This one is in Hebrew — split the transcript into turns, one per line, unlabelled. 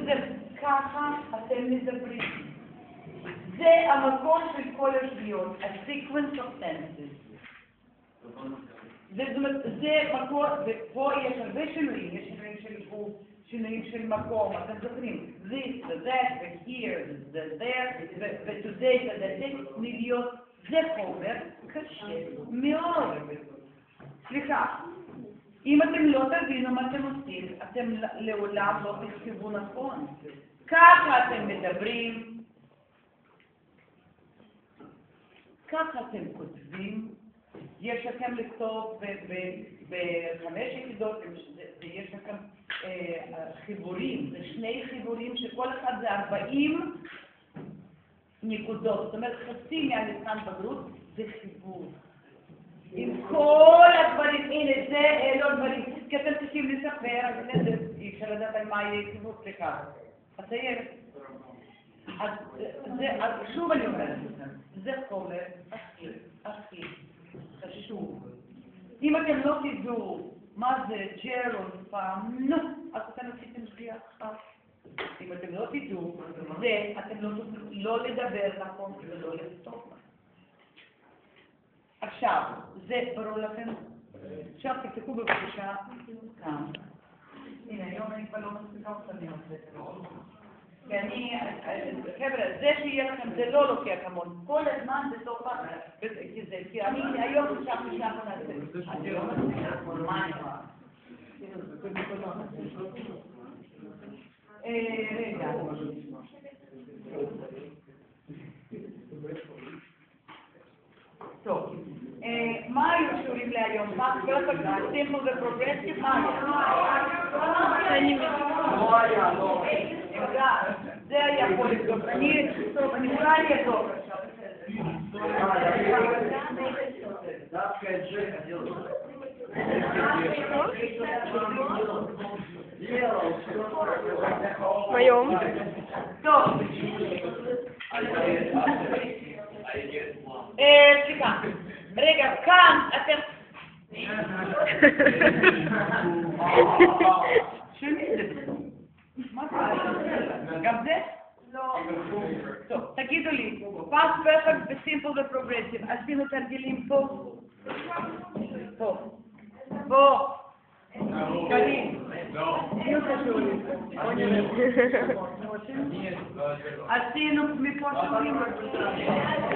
ככה אתם מדברים. זה המקום של כל השגיאות, ה-sequence of senses. זה מקום, ופה יש הרבה שינויים, יש שינויים של גוף, שינויים של מקום, אתם זוכרים, this, that, ו-here, there, ו-today, ו-that, להיות, זה חומר קשה מאוד. סליחה, אם אתם לא תבינו מה אתם עושים, אתם לעולם לא תכתבו נכון. ככה אתם מדברים, ככה אתם כותבים, יש לכם לכתוב ב5 יחידות, ויש לכם חיבורים, זה שני חיבורים שכל אחד זה 40 נקודות, זאת אומרת חצי מהמבחן בגרות זה חיבור. עם כל הדברים, הנה זה לא דברים, כי אתם צריכים לספר, אז אי אפשר לדעת על מה יהיה חיבור פריקה. אציין. אז שוב אני אומרת לכם, זה חומר הכי חשוב. אם אתם לא תדעו מה זה ג'רון פעם, אז אתם עשיתם שגיאה אחת. אם אתם לא תדעו, זה אתם לא לדבר נכון ולא לכתוב. עכשיו, זה ברור לכם? עכשיו תפתחו בבקשה כאן. הנה, היום אני כבר לא מספיקה אותם מאוד. ואני, חבר'ה, זה שיהיה לכם, זה לא לוקח המון. כל הזמן זה סוף כי אני היום חשבתי שאנחנו נעשה. אני לא מספיקה, מה אני רואה? רגע. טוב. מה היו שיעורים להיום? מה סימפל ופרוגרסיב? מה היה? זה היה יכול לבדוק. אני יכולה לבדוק עכשיו. דווקא את זה אני לא
מה היום?
טוב. סליחה. רגע, כאן אתם... שני זה. מה זה? גם זה? לא. טוב, תגידו לי, פאסט פרפקט וסימפל ופרוגרסיב, עשינו תרגילים פה? פה. פה. קלים. יהיו חשובים. עשינו מפה שיעורים.